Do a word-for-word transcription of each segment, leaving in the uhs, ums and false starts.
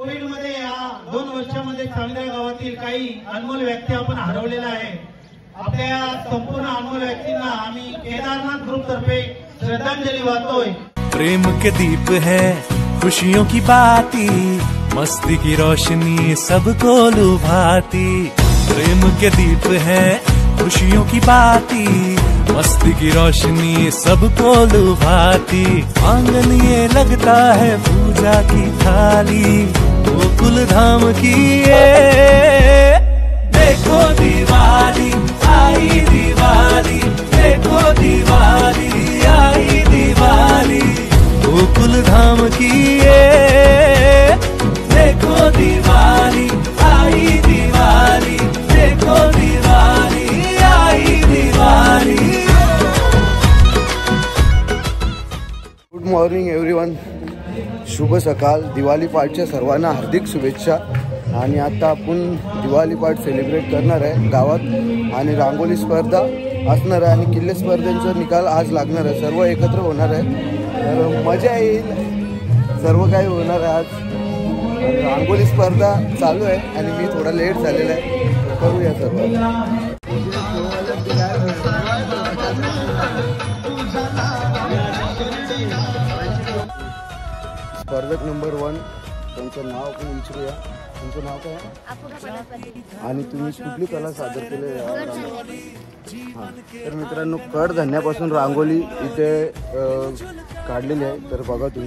Covid मध्ये या दोन वर्षामध्ये चांगल्या गावातील काही अनमोल व्यक्ती आपण हरवलेला आहे। आपल्या संपूर्ण अनमोल व्यक्तींना आम्ही केदारनाथ ग्रुप तर्फे श्रद्धांजलि वाहतोय। प्रेम के दीप है खुशियों की बाती, मस्ती की रोशनी सबको लुभाती। प्रेम के दीप है खुशियों की बाती, मस्ती की रोशनी सबको लुभाती। आंगन ये लगता है पूजा की थाली, गोकुल धाम की ये देखो दिवाली आई दिवाली, देखो दिवाली आई दिवाली, गोकुल धाम की ये देखो दिवाली आई दिवाली, देखो दिवाली आई दिवाली। गुड मॉर्निंग एव्हरीवन, शुभ सकाळ। दिवाळी पाठच्या सर्वांना हार्दिक शुभेच्छा। आणि आता आपण दिवाळी पाठ सेलिब्रेट करणार आहे गावात आणि रांगोली स्पर्धा असणार आहे आणि किल्ले स्पर्धेचा निकाल आज लागणार आहे। सर्व एकत्र होणार आहे तर मजा येईल, सर्व काही होणार आहे आज। रांगोली स्पर्धा चालू आहे आणि मी थोडा लेट झालेला आहे, करूया सर्व। स्पर्धक नंबर वन, त्यांचं नाव आपण विचारूया। तुमचं नाव काय आहे आणि तुम्ही कुठली कला सादर केली? हां, तर मित्रांनो कडधान्यापासून रांगोली इथे काढलेली आहे, तर बघा तुम्ही।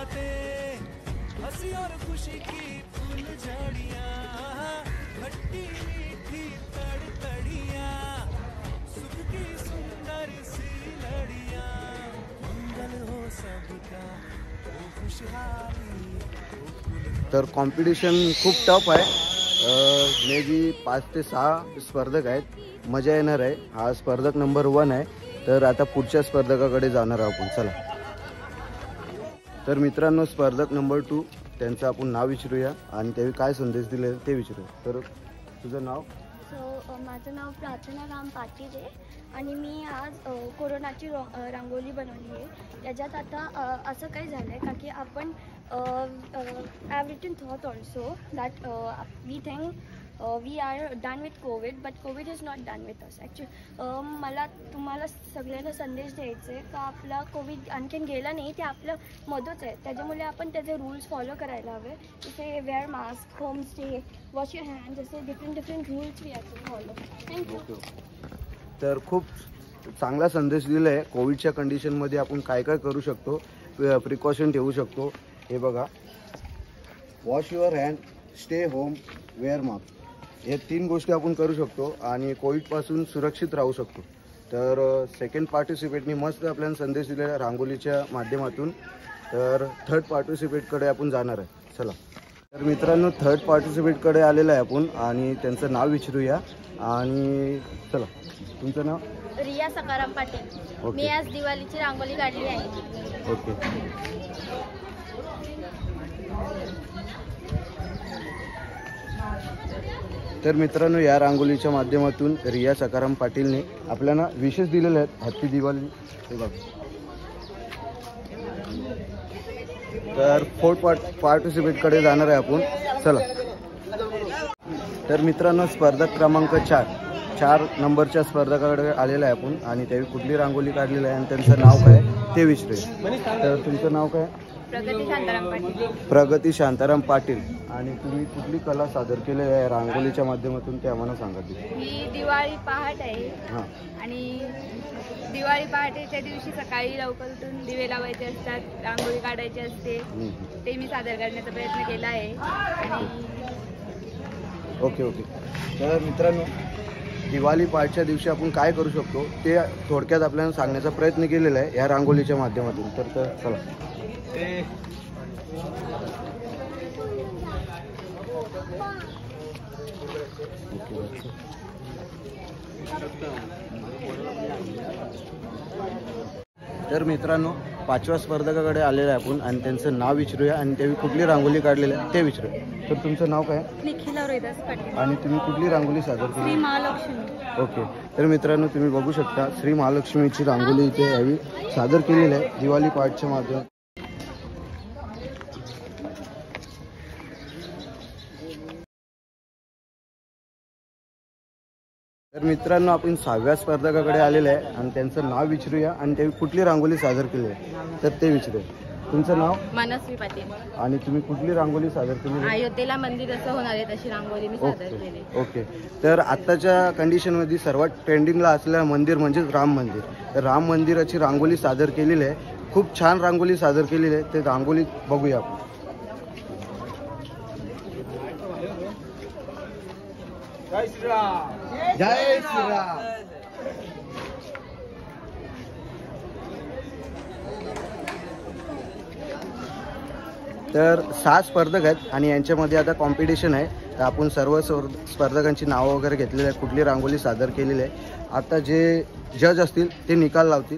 तर कॉम्पिटिशन खूप टफ आहे। मे बी पाच ते सहा स्पर्धक आहेत, मजा येणार आहे। हा स्पर्धक नंबर वन आहे, तर आता पुढच्या स्पर्धकाकडे जाणार आहोत आपण, चला। तर मित्रांनो स्पर्धक नंबर टू, त्यांचं आपण नाव विचारूया आणि त्यावेळी काय संदेश दिले ते विचारूया। तर तुझं नाव? सो माझं नाव प्रार्थना राम पाटील आहे आणि मी आज कोरोनाची रांगोली बनवली आहे। त्याच्यात आता असं काही झालं आहे का की आपण I have written thought also that we think we are done with covid, but covid is not done with us actually. मला तुम्हाला सगळ्यांना संदेश द्यायचा आहे का आपला कोविड आणखीन गेला नाही, ते आपलं मधूच आहे। त्याच्यामुळे आपण त्याचे रूल्स फॉलो करायला हवे, जसे wear mask, home stay, wash your hand, जसे different different rules we have to follow. Thank you. तर खूप चांगला संदेश दिला आहे। कोविडच्या कंडिशनमध्ये आपण काय काय करू शकतो, प्रिकॉशन ठेवू शकतो, हे बघा। Wash your hand, stay home, wear mask, हे तीन गोष्टी आपण करू शकतो आणि कोविडपासून सुरक्षित राहू शकतो। तर सेकंड पार्टिसिपेटनी मस्त आपल्याला संदेश दिलेला रांगोलीच्या माध्यमातून। तर थर्ड पार्टिसिपेटकडे आपण जाणार आहे, चला। तर मित्रांनो थर्ड पार्टिसिपेटकडे आलेलं आहे आपण आणि त्यांचं नाव विचारूया आणि चला। तुमचं नाव? रिया सकाराम पाटील। मी आज दिवाळीची रांगोली काढली आहे। ओके। तर मित्रांनो या रांगोलीच्या माध्यमातून रिया सकाराम पाटीलने आपल्याला विशेष दिलेले आहेत, हॅपी दिवाळी, हे बघा। तर फोर्थ पार्ट पार्टिसिपेटकडे जाणार आहे आपण, चला। तर मित्रांनो स्पर्धक क्रमांक चार चार नंबरच्या स्पर्धकाकडे आलेला आहे आपण आणि त्यावेळी कुठली रांगोली काढलेली आहे आणि त्यांचं नाव काय ते विचारूया। तर तुमचं नाव काय? प्रगती शांताराम पाटील। प्रगती शांताराम पाटील, आणि तुम्ही कुठली कला सादर केली आहे रांगोलीच्या माध्यमातून ते आम्हाला सांगा। ही दिवाळी पहाट आहे हां, आणि दिवाळी पहाटेच्या दिवशी सकाळी लवकर उठून दिवे लावायचे असतात, रांगोळी काढायची असते, ते मी सादर करण्याचा प्रयत्न केला आहे। आणि ओके ओके। तर मित्रांनो दिवाळी पहाटच्या दिवशी आपण काय करू शकतो ते थोडक्यात आपल्याला सांगण्याचा प्रयत्न केलेला आहे या रांगोलीच्या माध्यमातून। तर तर चला। तर मित्रांनो पाचव्या स्पर्धकाकडे आलेले आहे आपण आणि त्यांचं नाव विचारूया आणि त्यावेळी कुठली रांगोली काढलेली आहे ते विचारूया। तर तुमचं नाव काय? निखिला रोहिदास पाटील। आणि तुम्ही कुठली रांगोली सादर केली? श्री महालक्ष्मी। ओके। तर मित्रांनो तुम्ही बघू शकता श्री महालक्ष्मीची रांगोली इथे यावी सादर केलेली आहे दिवाळी पहाटच्या माध्यमातून। तर मित्रांनो, आपण सहाव्या स्पर्धकाकडे आलेले आहे आणि त्यांचं नाव विचारूया आणि ते कुठली रांगोळी सादर केली आहे तर ते विचारूया. तुमचं नाव? मनस्वी पाटील. आणि तुम्ही कुठली रांगोळी सादर केली? अयोध्येला मंदिर असं होणार आहे तशी रांगोळी मी सादर केली. ओके. तर आत्ताच्या कंडिशनमध्ये सर्वात ट्रेंडिंगला असलेलं मंदिर म्हणजे राम मंदिर. तर राम मंदिराची रांगोळी सादर केलेली आहे. खूप छान रांगोळी सादर केलेली आहे. ते रांगोळी बघूया आपण. जय श्रीराम. जय श्रीराम. तर सहा स्पर्धक आहेत आणि यांच्यामध्ये आता कॉम्पिटिशन आहे. तर आपण सर्व स्पर्धकांची नावं वगैरे घेतलेली आहेत, कुठली रांगोळी सादर केलेली आहे. आता जे जज असतील ते निकाल लावतील.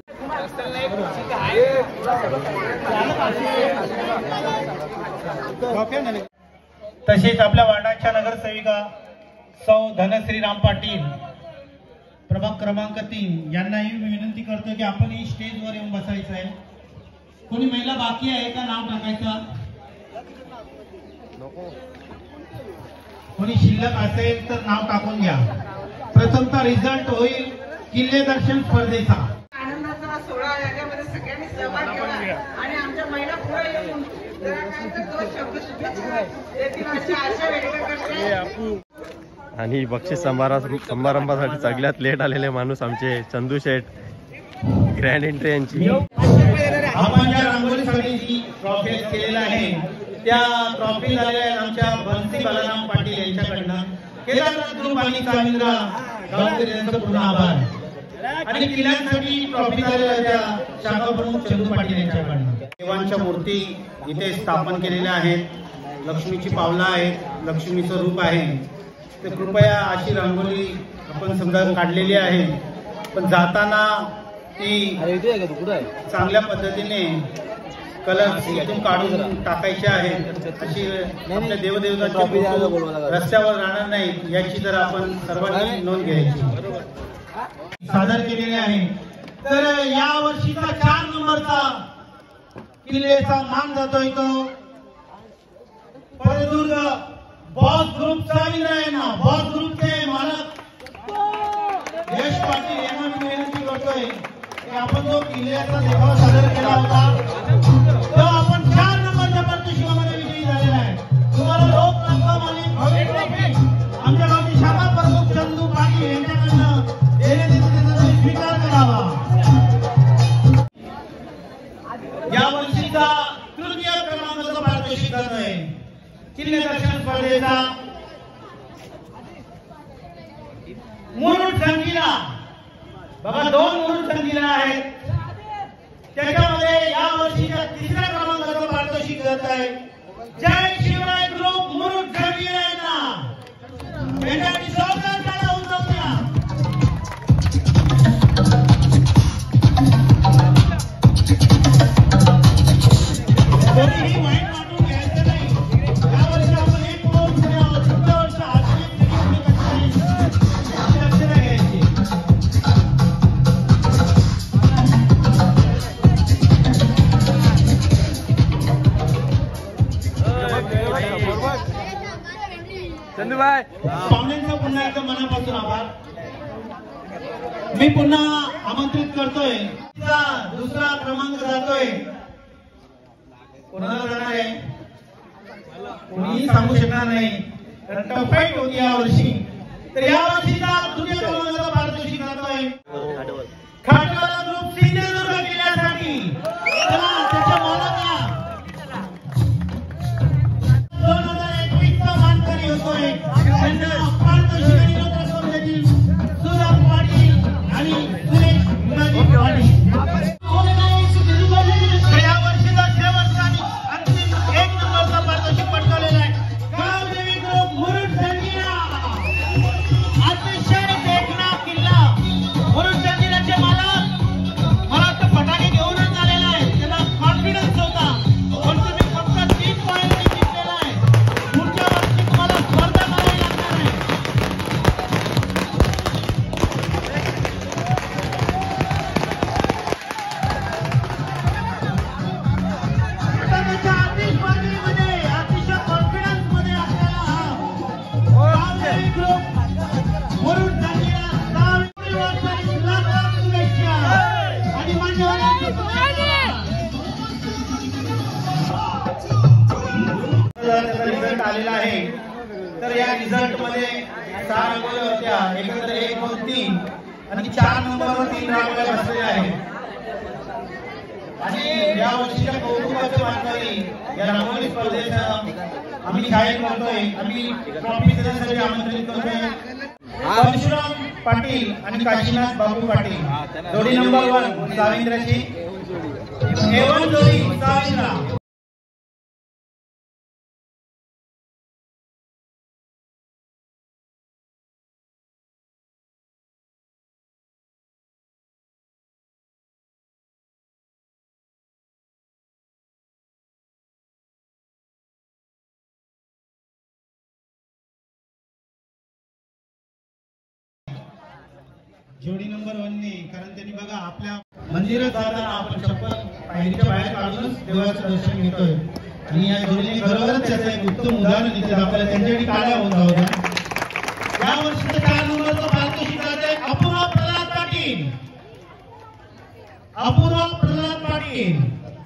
तसेच आपल्या वार्डाच्या नगरसेविका सौ धनश्री राम पाटील प्रभाग क्रमांक तीन यांनाही मी विनंती करतो की आपण ही स्टेजवर येऊन बसायचं आहे. कोणी महिला बाकी आहे का नाव टाकायचं? कोणी शिल्लक असेल तर नाव टाकून घ्या. प्रथमता रिझल्ट होईल किल्ले दर्शन स्पर्धेचा. आनंदाचा सोहळा याच्यामध्ये सगळ्यांनी सहभाग घेतला आणि आमच्या महिला पुढे येऊन दोन शब्द शुभेच्छा देतील अशी आशा व्यक्त करते. आणि बक्षीस समारंभ समारंभासाठी सगळ्यात लेट आलेले माणूस आमचे चंदू शेठ, ग्रँड एंट्री यांची. आपण ज्या रांगोळीसाठी जी ट्रॉफी केलेला आहे त्या ट्रॉफी झालेल्या आमच्या बंसी बलराम पाटील यांच्याकडनं. केदारनाथ ग्रुप आणि कामिंद्रा गावकरी यांचं पूर्ण आभार. आणि किल्ल्यांसाठी ट्रॉफी झालेल्या त्या शाखा प्रमुख चंदू पाटील यांच्याकडनं. देवांच्या मूर्ती इथे स्थापन केलेल्या आहेत. लक्ष्मीची पावलं आहेत, लक्ष्मीचं रूप आहे. तर कृपया अशी रांगोळी आपण समजा काढलेली आहे, पण जाताना ती चांगल्या पद्धतीने कलर इथून काढून टाकायचे आहेत. अशी आपल्या देवदेवतांचे फोटो रस्त्यावर राहणार नाही याची जर आपण सर्वांनी नोंद घ्यायची. सादर केलेले आहे. तर या वर्षीचा चार नंबरचा किल्लेचा मान जातोय तो परदुर्ग बॉस ग्रुपचा यांना. बॉस ग्रुपचे मालक यश पाटील यांना मी विनंती करतोय की आपण जो किल्ल्याचा देखावा सादर केला होता तो आपण चार नंबरच्या पारितोषिकामध्ये विजयी झालेला आहे. तुम्हाला रोख रक्कम आणि भव्य ट्रॉफी आमच्या गावची शाखा प्रमुख चंदू पाटील यांच्याकडनं देण्यात येते, त्याचा स्वीकार करावा. या वर्षीचा तृतीय क्रमांकाचा पारितोषिक आहे किल्ले दर्शन स्पर्धेचा. मुरुड संगीला बघा, दोन मुरुड संगीला आहेत. त्याच्यामध्ये या वर्षीच्या तिसऱ्या क्रमांकाचं पारितोषिक जात आहे जय शिवराय ग्रुप मुरुड संगीला यांना. त्यांच्यासाठी जोरदार टाळ्या होऊन जाऊया. कोणीही वाईट वाटून घ्यायचं नाही. या वर्षी आपण एक पाऊल पुढे आहोत. पुढच्या वर्षी अजून दक्षता घ्यायची. चंदूबाई पाहुण्यांचा पुन्हा एकदा मनापासून आभार. मी पुन्हा आमंत्रित करतोय. दुसरा क्रमांक जातोय कोणाला जाणार आहे कोणीही सांगू शकणार नाही, कारण टफाईट होती या वर्षी. तर या वर्षीचा तृतीय क्रमांकाचा पारितोषिक जातोय खाटवाला ग्रुप सिंधुदुर्ग जिल्ह्यासाठी. चला त्याच्या मालकाला दोन हजार एकवीसचा मानकरी होतोय. त्यांना पारितोषिक निरोप देतील सुरभ पाटील आणि सुरेश गुलाजी पाटील. या वर्षीचा शेवटचा आणि अंतिम एक नंबरचा पारितोषिक पटकावलेला आहे गावदेवी ग्रुप मुरुड संगीला. अतिशय देखना आलेला आहे. तर या रिझल्ट मध्ये सहा रांगोळ्या होत्या, एकत्र एक दोन तीन आणि चार नंबरवर तीन रांगोळ्या बसलेल्या आहेत. आणि या वर्षीच्या कौतुकाचे मानकरी या रांगोळी स्पर्धेचं आम्ही जाहीर करतोय. आम्ही ट्रॉफी देण्यासाठी आमंत्रित करतोय परशुराम पाटील आणि काशीनाथ बाबू पाटील, जोडी नंबर वन साविंद्राची एवन जोडी साविंद्रा. जोडी नंबर वन ने, कारण त्यांनी बघा आपल्या मंदिरात जाताना आपण चप्पल पायरीच्या बाहेर काढूनच देवाचं दर्शन घेतोय. आणि या जोडीने खरोखरच त्याचं एक उत्तम उदाहरण दिलं आपल्याला. त्यांच्यासाठी टाळ्या होऊन जाऊ द्या. या वर्षीचं चार नंबरचं पारितोषिक आहे अपूर्व प्रल्हाद पाटील. अपूर्व प्रल्हाद पाटील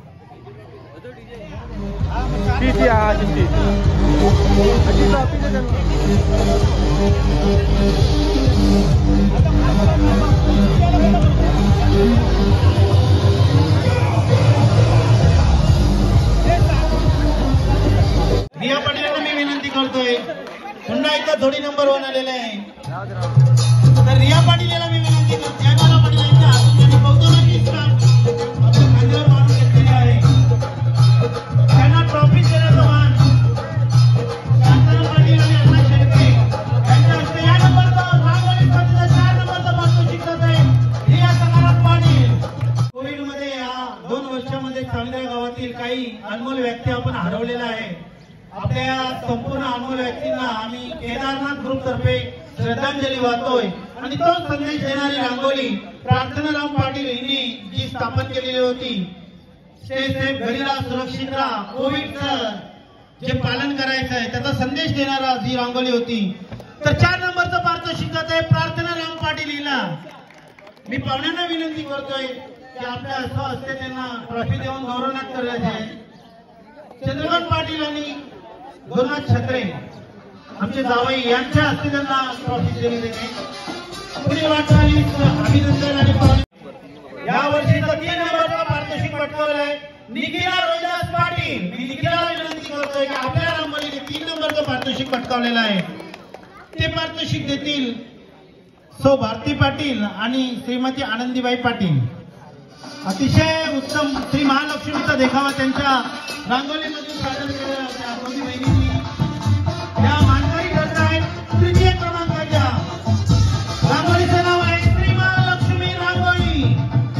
रिया पाटील मी विनंती करतोय, पुन्हा एकदा जोडी नंबर वन आलेला आहे. तर रिया पाटील याला मी विनंती करतो, जयमाला पाटील यांच्या हातून त्यांनी कौतुकाची स्टाफ आपल्या खांद्यावर मारून घेतलेली आहे. त्यांना ट्रॉफी देण्याचं मान शांताराम पाटील आणि अण्णा शेळके यांच्या हस्ते या नंबरचं रांगोळी स्पर्धेचा चार नंबरचं पारितोषिक देत आहे रिया सखाराम पाटील. कोविड मध्ये या दोन वर्षामध्ये चांगल्या गावातील काही अनमोल व्यक्ती आपण हरवलेला आहे. आपल्या संपूर्ण अनमोल व्यक्तींना आम्ही केदारनाथ ग्रुप तर्फे श्रद्धांजली वाहतोय. आणि तो संदेश देणारी रांगोळी प्रार्थनाराम पाटील यांनी जी स्थापन केलेली होती, स्टे सेफ, घरी राहा, सुरक्षित राहा, कोविडचं जे पालन करायचं आहे त्याचा संदेश देणारा जी रांगोळी होती. तर चार नंबरचं पारितोषिक जात आहे प्रार्थनाराम पाटील हिला. मी पाहुण्यांना विनंती करतोय की आपल्या हस्ते त्यांना ट्रॉफी देऊन गौरवण्यात करायचे आहे. चंद्रकांत पाटील आणि गुरुनाथ छत्रे आमचे जावई यांच्या हस्ते त्यांना ट्रॉफी दिली जाते. पुढील वाटचालीस अभिनंदन आणि पाहुणे. या वर्षीचा तीन नंबरचा पारितोषिक पटकावलं आहे निखिला रोहिदास पाटील. मी निखिला विनंती करतोय की आपल्या रांगोळीने तीन नंबरचं पारितोषिक पटकावलेलं आहे. ते पारितोषिक देतील सौ भारती पाटील आणि श्रीमती आनंदीबाई पाटील. अतिशय उत्तम श्री महालक्ष्मीचा देखावा त्यांच्या रांगोळीमधून सादर केलेला त्या दोन्ही बहिणींनी. या मानकरी ठरत आहेत तृतीय क्रमांकाच्या रांगोळीचं नाव आहे श्री महालक्ष्मी रांगोळी.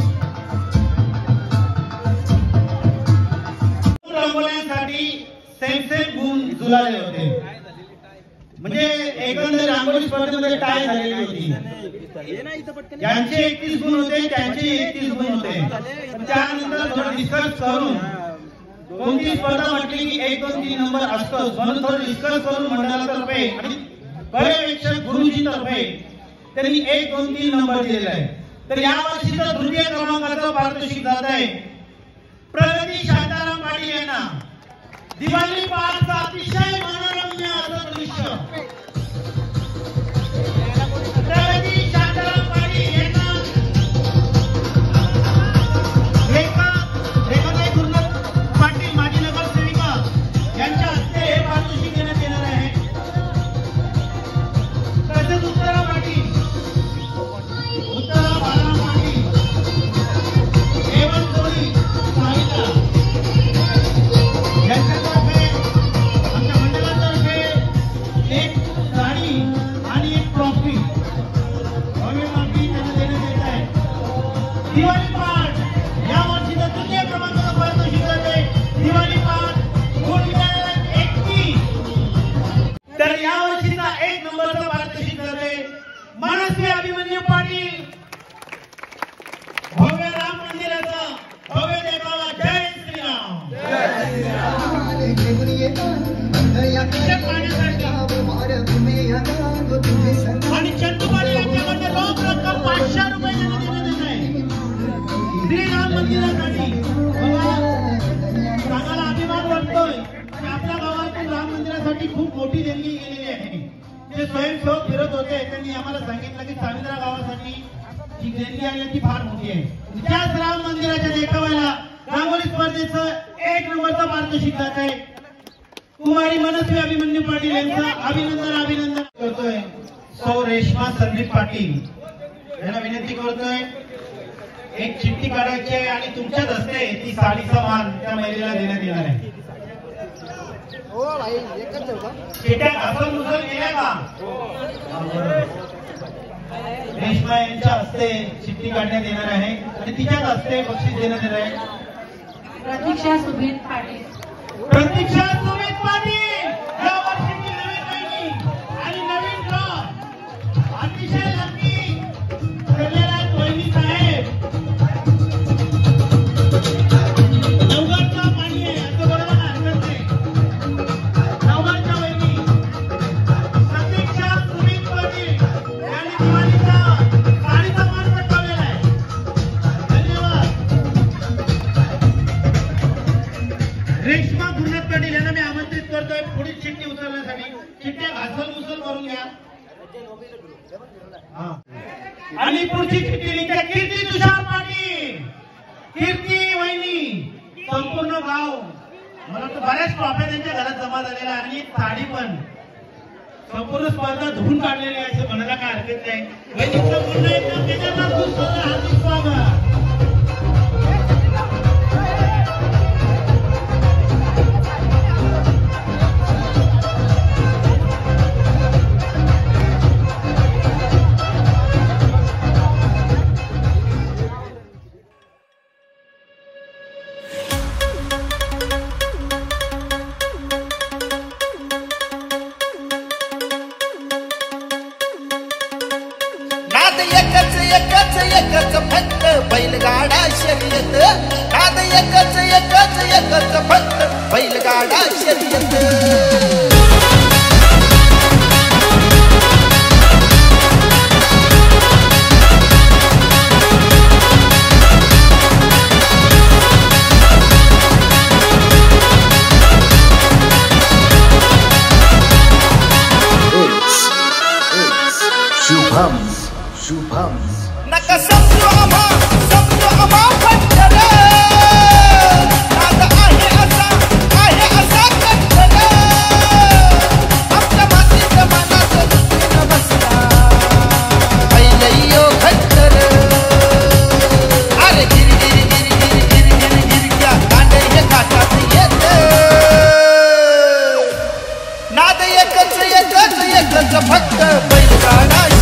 रांगोळ्यांसाठी सेम सेम गुण जुळाले होते. म्हणजे एकंदर रांगोळी स्पर्धेमध्ये टाय झालेली होती. यांचे एकतीस गुण होते, त्यांचे एकतीस गुण होते. त्यानंतर थोडं डिस्कस करून कोणती स्पर्धा म्हटली की एक दोन तीन नंबर असतोच, म्हणून थोडं डिस्कस करून मंडळातर्फे आणि पर्यवेक्षक गुरुजीतर्फे त्यांनी एक दोन तीन नंबर दिलेला आहे. तर या वर्षीचं तृतीय क्रमांकाचं पारितोषिक जात आहे प्रगती शांताराम पाटील यांना. दिवाळी पहाटचा अतिशय मनोरम्य असं दृश्य प्रगती शांताराम पाटील यांना रेखा रेखाताई गुरुनाथ पाटील माजी नगरसेविका यांच्या हस्ते हे पारितोषिक देण्यात येणार आहे. तसेच उत्तरा पाटील उत्तरा बाळा पाटील एवन जोडी साहित्य यांच्यातर्फे आमच्या मंडळात खूप मोठी देणगी केलेली आहे. जे स्वयंसेवक फिरत होते त्यांनी आम्हाला सांगितलं की सावित्रा गावासाठी जी देणगी आहे ती फार मोठी आहे. त्याच राम मंदिराच्या देखाव्याला रांगोळी स्पर्धेचं एक नंबरचा पारितोषिक जात आहे. कुमारी मनस्वी अभिमन्यू पाटील यांचं अभिनंदन अभिनंदन करतोय. सौ रेश्मा संदीप पाटील यांना विनंती करतोय एक चिठ्ठी काढायची आहे आणि तुमच्याच हस्ते ती साडीचा मान त्या महिलेला देण्यात येणार आहे. चिठ्ठ्या घासून मुसळ केल्या का? रेश्मा यांच्या हस्ते चिठ्ठी काढण्यात येणार आहे आणि तिच्याच हस्ते बक्षीस देण्यात येणार आहे. प्रतीक्षा सुमित पाटील. प्रतीक्षा सुमित पाटील या वर्षीची नवीन महिनी आणि नवीन ड्रॉ अतिशय लकी ठरलेला आहे. वहिनी साहेब नवघाटचा पाणी आहे असं बरोबर हरकत नाही. नवघाटच्या वहिनी प्रतीक्षा सुमित पाटील यांनी दिवाळीचा साडीचा मान पटकावलेला आहे. धन्यवाद. रेश्मा गुरुनाथ पाटील यांना मी आमंत्रित करतोय पुढील चिठ्ठी उचलण्यासाठी. चिठ्ठ्या घासल मुसल करून घ्या. आणि पुढची चिठ्ठी लिहिते कीर्ती तुषार पाटील. कीर्ती वहिनी संपूर्ण गाव मला तर बऱ्याच ट्रॉफ्या त्यांच्या घरात जमा झालेल्या आणि एक साडी पण संपूर्ण स्पर्धा धुवून काढलेली आहे असं म्हणायला काय हरकत नाही. वहिनीचं पूर्ण एकदम केदारनाथ गुरुस्वामी हार्दिक स्वागत. एकच एकच एकच फक्त बैलगाडा शर्यत. नाद एकच एकच एकच फक्त बैलगाडा शर्यत. शुभम शुभम नका समजू आम्हा समजू आम्हा फटकन. नाद आहे असा आहे असा कटकन. आमच्या मातीच्या मनात दुसरीनं बसला पहिलयो खटकन. अरे गिरी गिरी गिरी गिरी गिरी गिरी गिरी क्या दांडे हे घाटात येत. नाद एकच एकच एकच फक्त बैलगाडा